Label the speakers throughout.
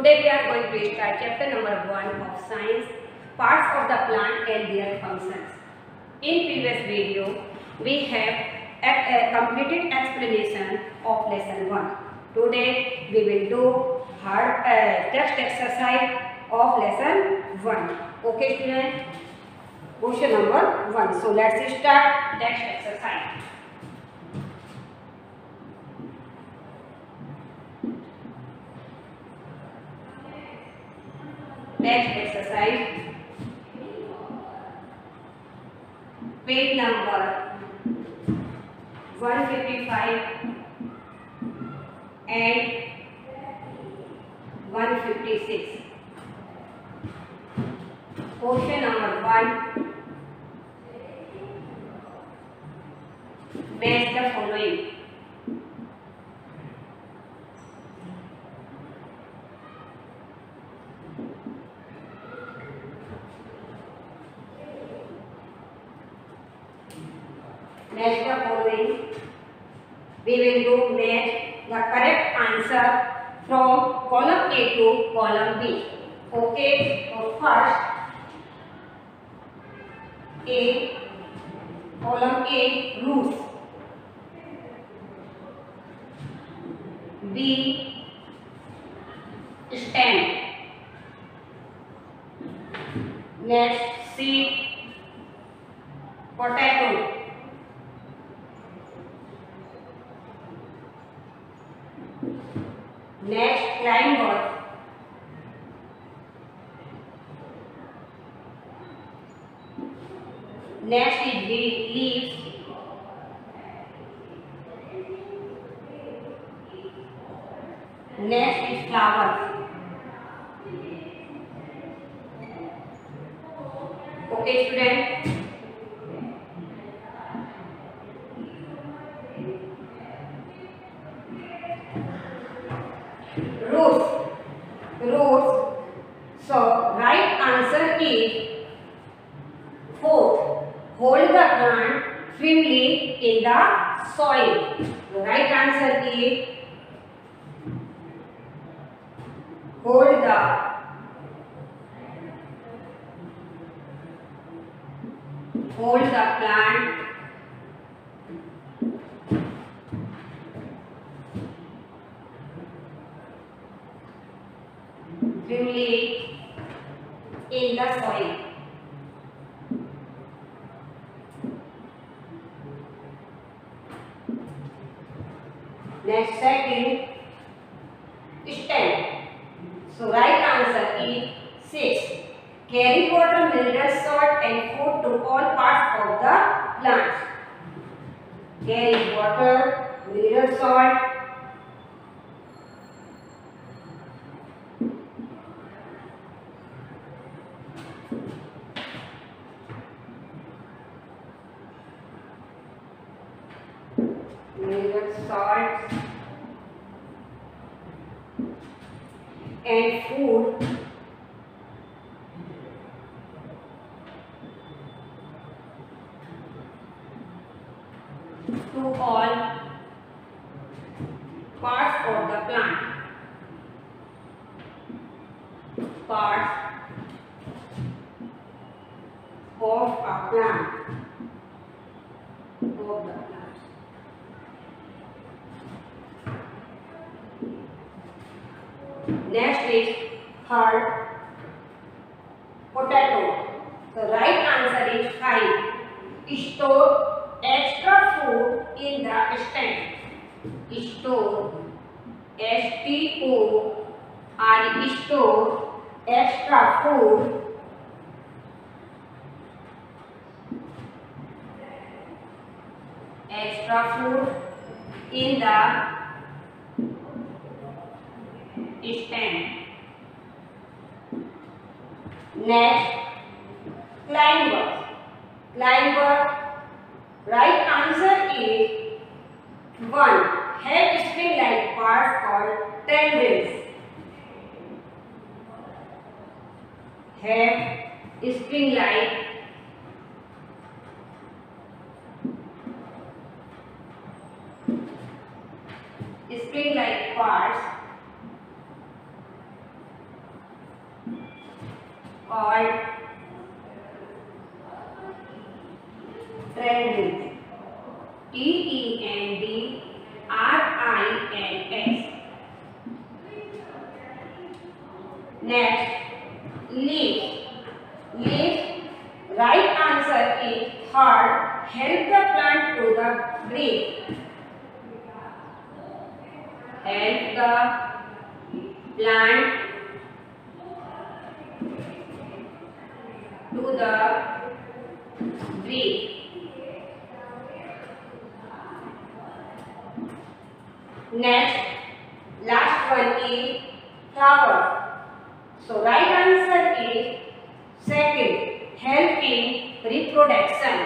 Speaker 1: Today we are going to start chapter number 1 of science, parts of the plant and their functions. In previous video, we have a completed explanation of lesson 1. Today we will do hard text exercise of lesson 1. Okay students, question number 1. So let's start text exercise. Text exercise, page number 155 and 156. Question number 1. Match the following. Match the following. We will do match the correct answer from column A to column B. Okay. So first, column A, roots. B, stem. Next, C, potato. Next, climber. Next is leaves. Next is flowers. Okay students. Roots. So right answer is 4. Hold the plant firmly in the soil. The right answer is hold the plant firmly in the soil. Next, second, stem. So right answer is 6. Carry water, mineral salt and food to all parts of the plant. Carry water, mineral salt, and food to all parts of the plant. Parts of a plant. Next is third, potato. The right answer is 5. Store extra food in the stem. Store, S-T-O-R-E, store extra food in the stem. Next, climber. Right answer is 1. Have string-like parts called tendrils. Have string-like parts called tendrils. TENDRINS. Next, leaf. Leaf. Right answer is third. Help the plant to the breathe. Help the plant to the breathe. Next, last one is flower. So right answer is second. Help in reproduction.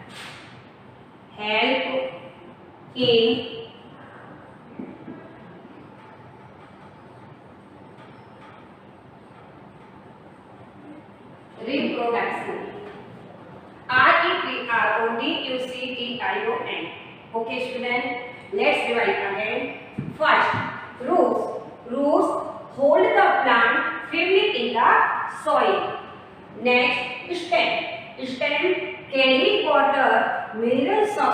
Speaker 1: Help in reproduction. REPRODUCTION. Okay student, let's divide again. First, roots. Roots hold the plant firmly in the soil. Next, stem. Stem carry water, mineral salt,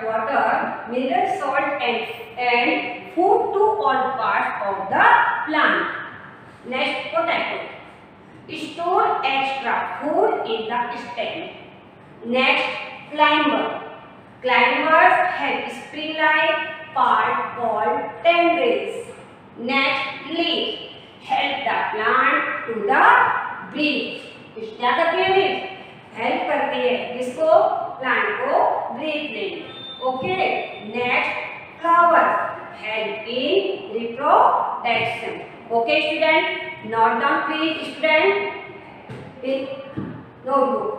Speaker 1: and food to all parts of the plant. Next, potato. Store extra food in the stem. Next, climber. Climbers have spring-like part called tendrils. Next, leaf. Help the plant to the breathe. क्या करती है leaf? Help करती है किसको? Plant को breath लेने. Okay. Next, flower. Help in reproduction. Okay student, note down please student in notebook.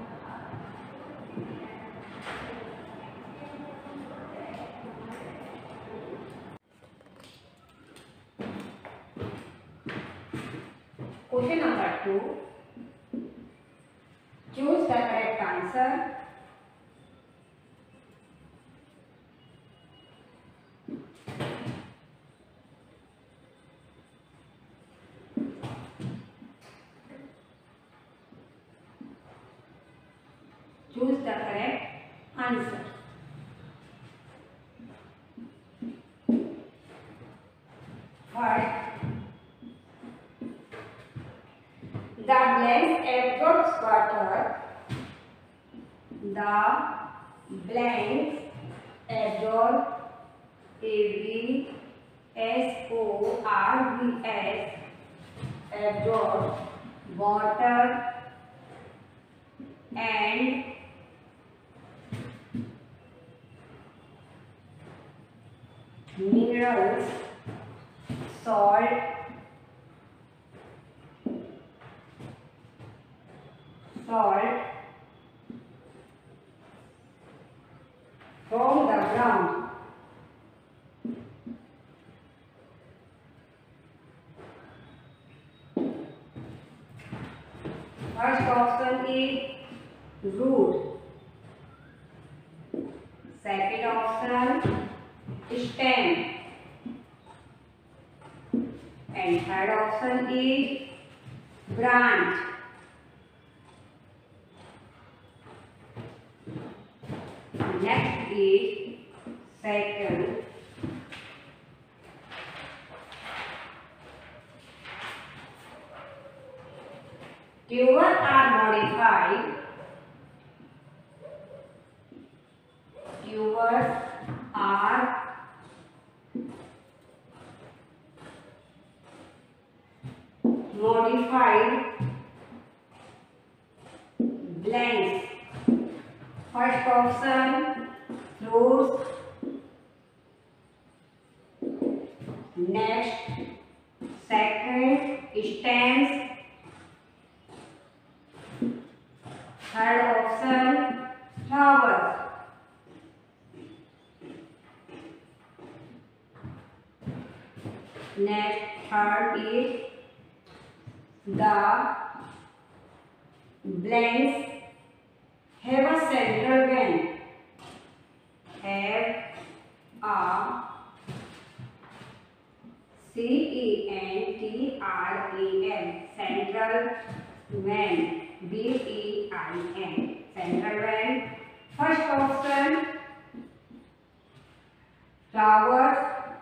Speaker 1: Question number 2. Choose the correct answer. Choose the correct answer. First, the blank absorbs water. The blanks absorb ABSORBS absorb water and minerals, salt, from the ground. First option is root. Second option, stem. And third option is branch. Next is second. Tubers are modified. Tubers are modified blanks. First option, fruits. Next, second, stems. Third option, flowers. Next, third is the blanks have a central vein. Have a CENTRAL, central Vein. V-E-I-N. Central vein. First option, flowers.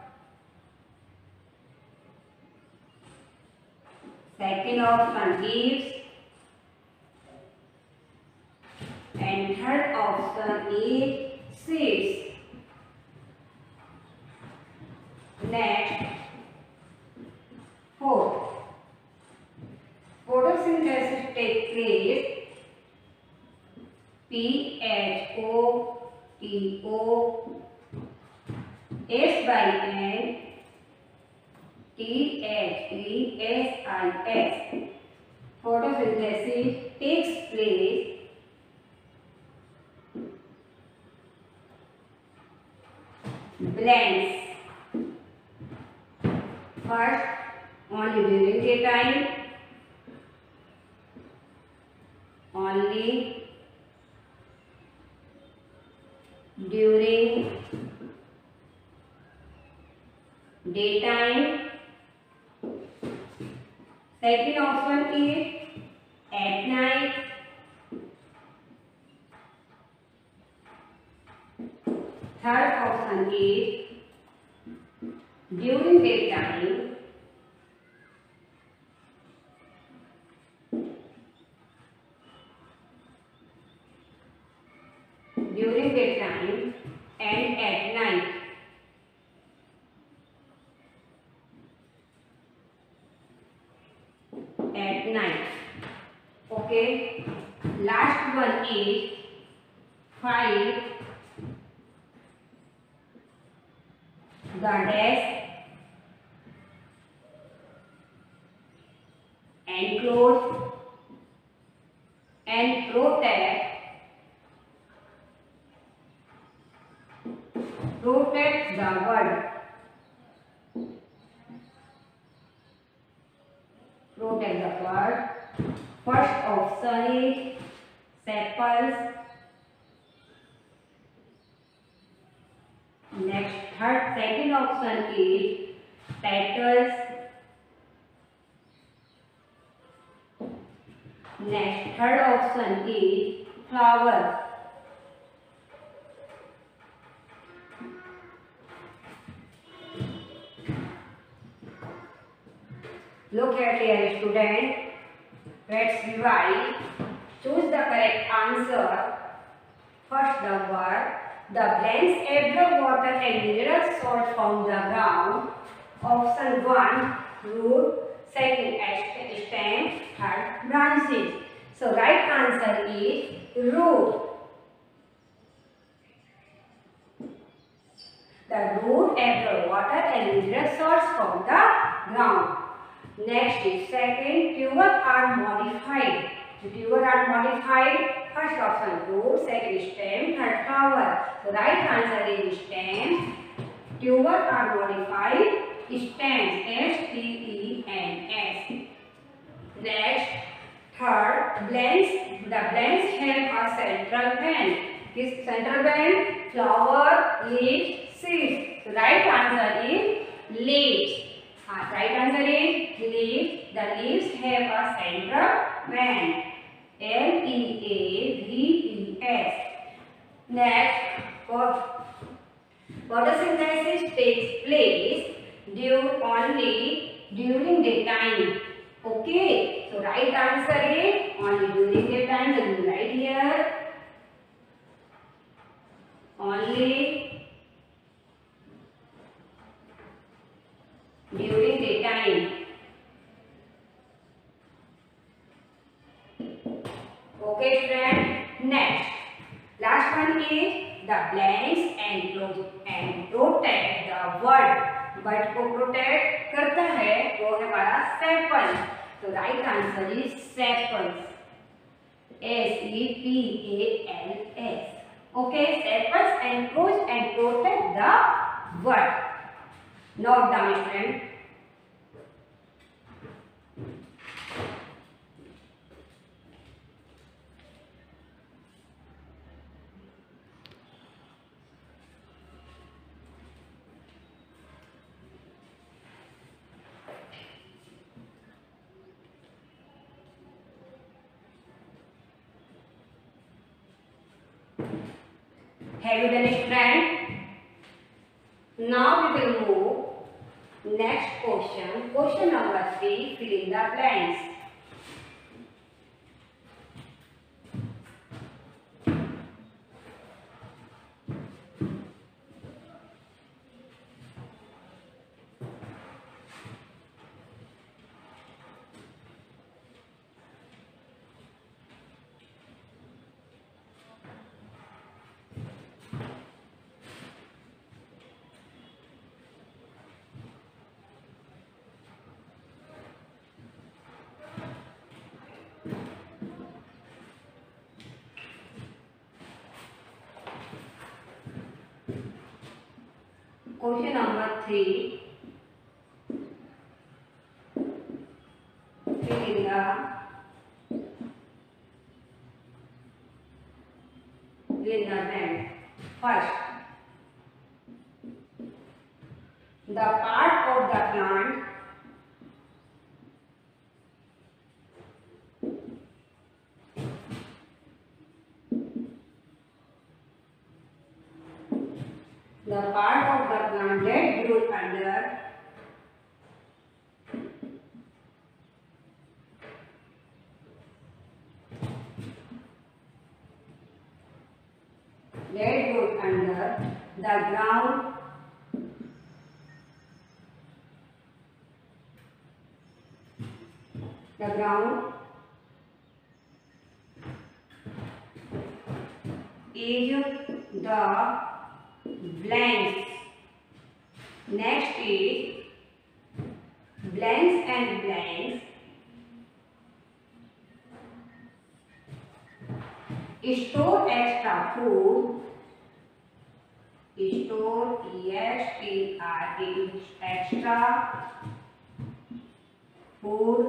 Speaker 1: Second option, leaves. And third option is seeds. Next, fourth, photosynthesis takes place. PHOTOSYN THESIS. Photosynthesis takes place blends. First, only during daytime. Only during daytime. Second option is at night. Third option is during daytime. During daytime and at night. At night. Okay. Last one is 5. Goddess enclose and protect the world. Protect the world. First option is sepals. Next, second option is petals. Next, third option is flowers. Look at here, student. Let's revise. Choose the correct answer. First, the word. The blends absorb water and mineral salt from the ground. Option 1, root. Second, stem. Third, branches. So, right answer is root. The root absorb water and mineral salts from the ground. Next is second, tuber are modified. The tuber are modified. First option root, second stem, third flower. So right answer is stem. Tuber are modified. Stems, S-T-E-M-S. Next, third, blends. The blends have a central vein. This central vein, flower, leaves, seeds. So right answer is leaves. Right answer is leaves. The leaves have a central vein. L-E-A-V-E-S. Next, photosynthesis takes place only during daytime. Okay. So right answer is only during daytime. So you write here only during daytime. Okay, friend. Next, last one is the blends and protect the word. Word को protect करता है वो है हमारा sepals. So right answer is sepals. S-E-P-A-L-S. Okay, sepals enclose and protect the word. Note down, friend. Have you done it, friend? Now we will move next question. Question number 3. Fill in the blanks. Question number 3. Fill in the blank. First, the part of the plant that grew under the ground is the blanks. Next is blanks and blanks store extra food. Store extra food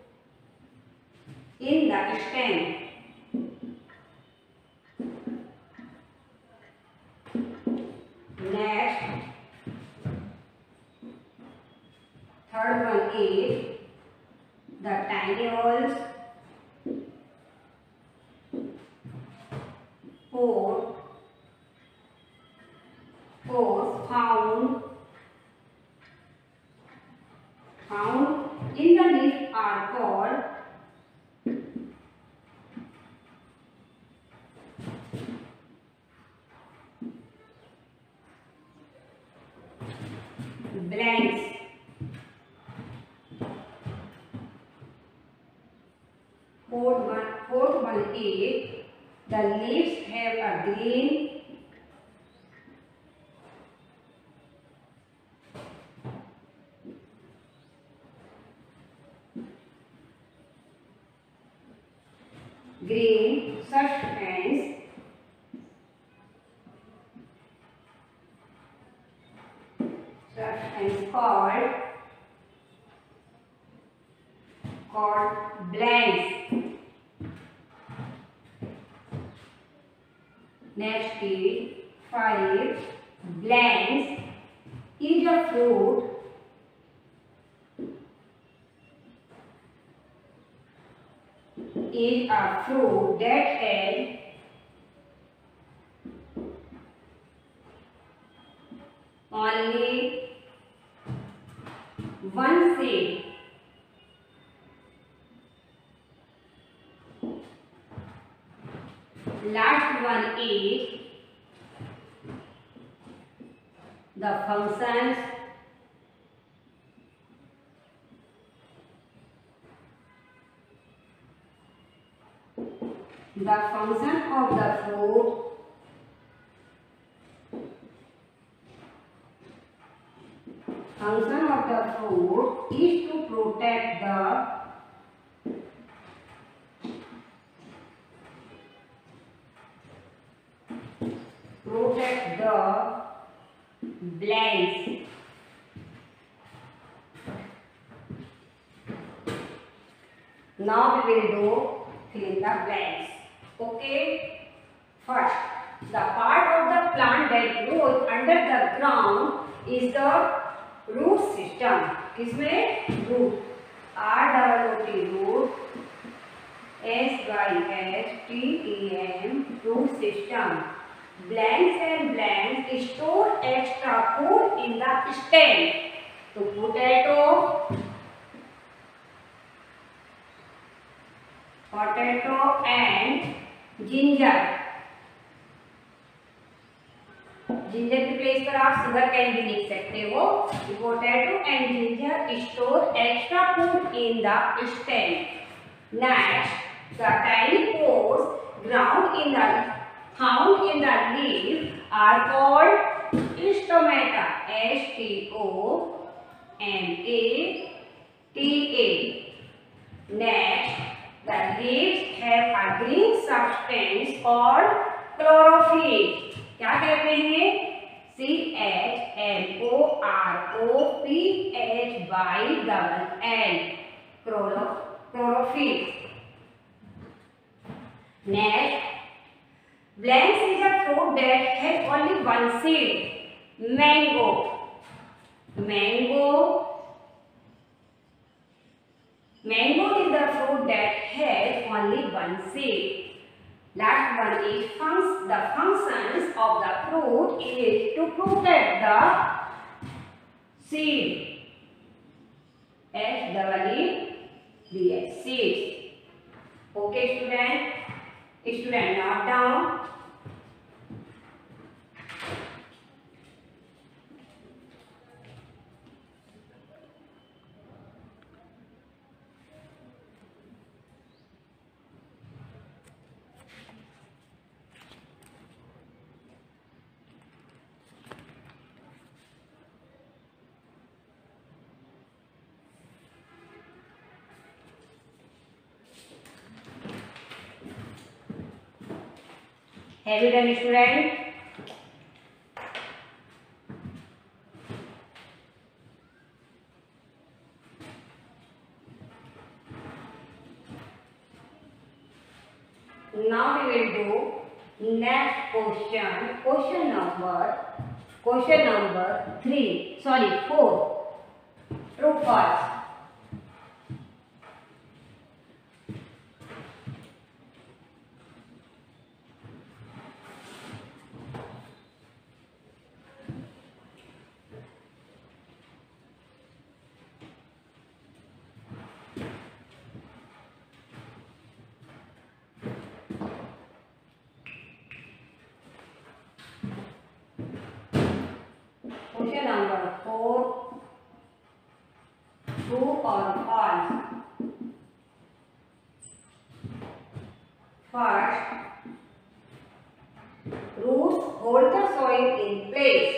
Speaker 1: in the stem. Next, third one is the tiny holes found in the leaf are called blanks. Fourth one is the leaves have a green substance called blanks. Next is 5. Blanks is a fruit that has only one seed. Last one is the functions of the fruit is to protect the blanks. Now we will do fill in the blanks. Okay. First, the part of the plant that grows under the ground is the root system. किसमें root ROOT root SYSTEM root system. blanks and blanks store extra food in the stem. So potato and ginger. Ginger की place पर आप sugar cane भी लिख सकते हो. Potato and ginger store extra food in the stem. Next, the tiny pores found in the leaf are called stomata. stomata. Next, the leaves have a green substance called chlorophyll. क्या कहते हैं? CHLOROPHYLL. Chlorophyll. Next, blanks is a fruit that has only one seed. Mango. Mango is the fruit that has only one seed. Last one is the functions of the fruit is to protect the seed. Seeds. Okay, student, note down. Have you done, student? Now we will do next question. Question number 4. True, false. Question number 4. True or false? First, roots hold the soil in place.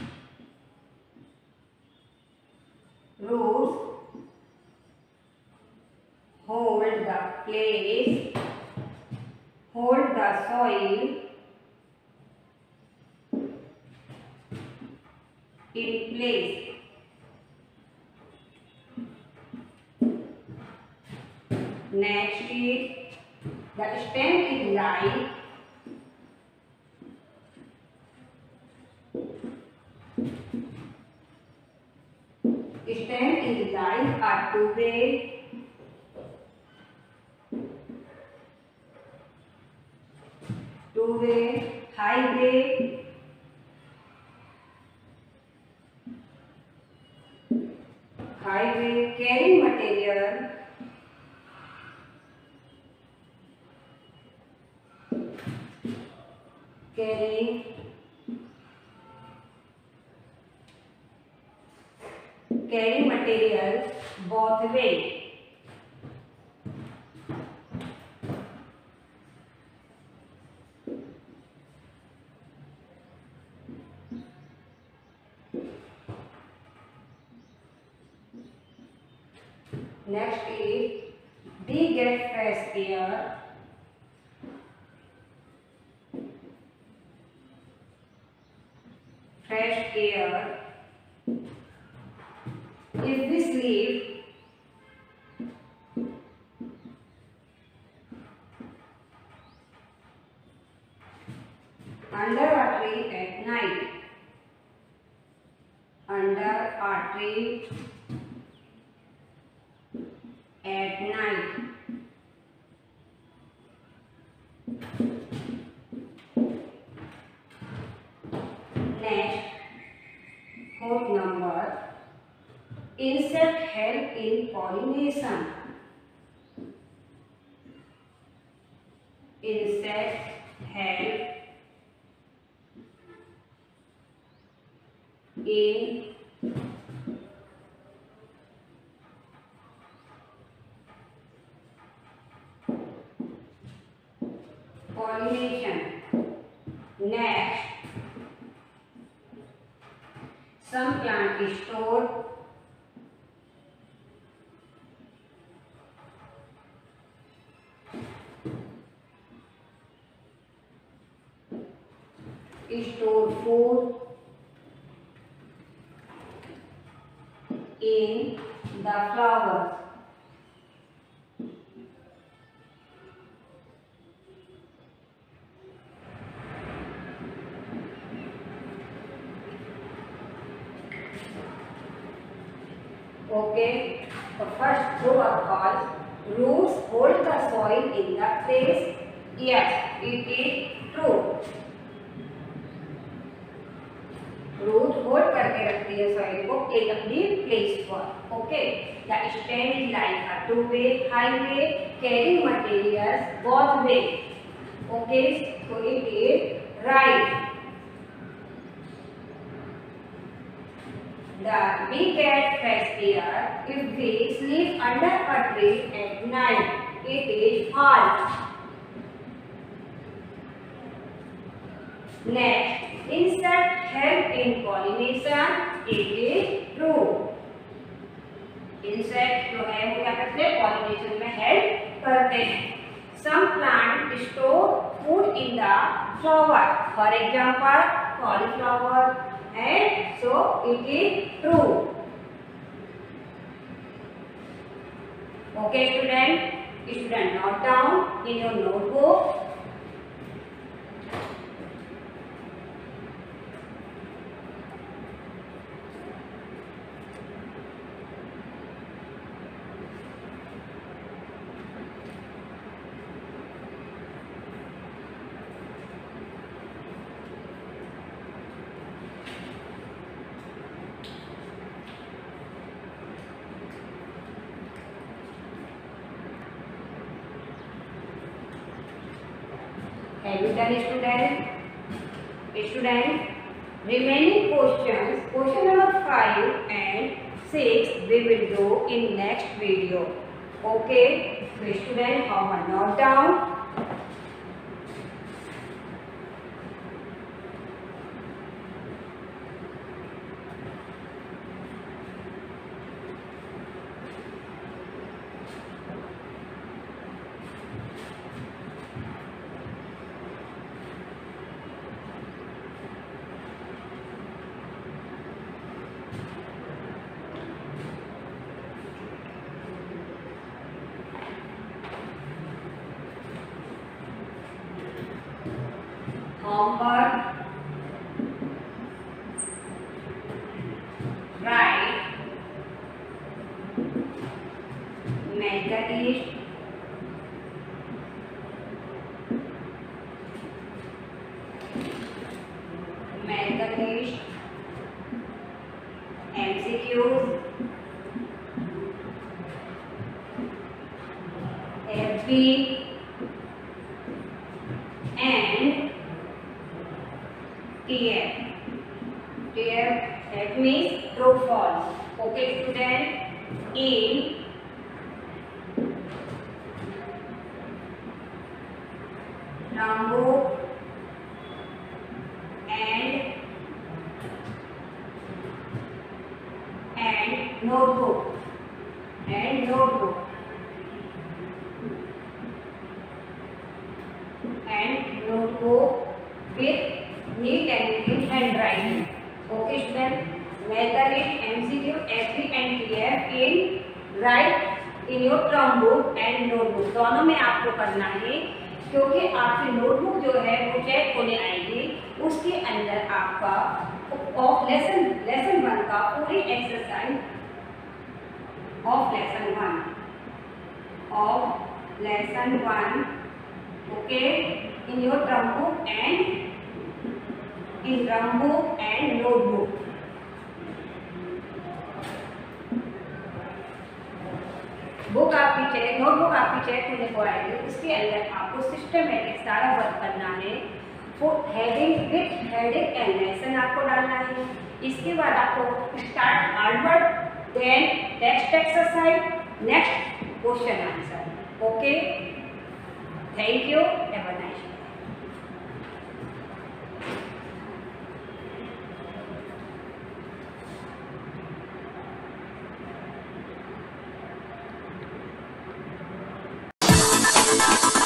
Speaker 1: Roots hold the soil in place. Next is the stem is light. Stem is light or two-way. Highway. Carrying material. Carrying material both way. Next is they get fresh air. If we sleep under a tree at night, Insect help in pollination. Insect help in pollination. Next, some plant store food in the flowers. Okay, the first two are called roots hold the soil in the place. Yes, it is true. Root hold करके रखती है soil को एक अपनी place पर. Okay, the stem is like a two way highway carrying materials both way. Okay, so it is right. The bee cat fresh air if they sleep under a tree at night. It is false. Next, insect help in pollination. It is true. Insect जो है वो क्या करते हैं, pollination में help करते हैं. Some plant store food in the flower. For example, cauliflower. And so it is true. Okay, student, note down in your notebook. Have you done, student? Remaining questions, question number 5 and 6 we will do in next video. Okay, so student, homework note down. Homework, write, make the list, MCQs, FB and TF. That means true false. Okay, student, in Rambo and notebook with neat and clean handwriting. Okay, student, method is MCQ, FB and TF in write in your term book and notebook. दोनों में आपको करना है, क्योंकि आपकी notebook जो है वो चेक होने आएगी. उसके अंदर आपका ऑफ लेसन 1 का पूरी exercise of lesson 1 okay in your drum book and notebook. Book आपकी चेक नोटबुक आपकी चेक होने को आएगी, उसके अंदर आपको सिस्टमेटिक सारा वर्क करना है। Heading with heading and lesson आपको डालना है। इसके बाद आपको start hard work, then text exercise, next question answer. Okay, thank you, have a nice day.
Speaker 2: you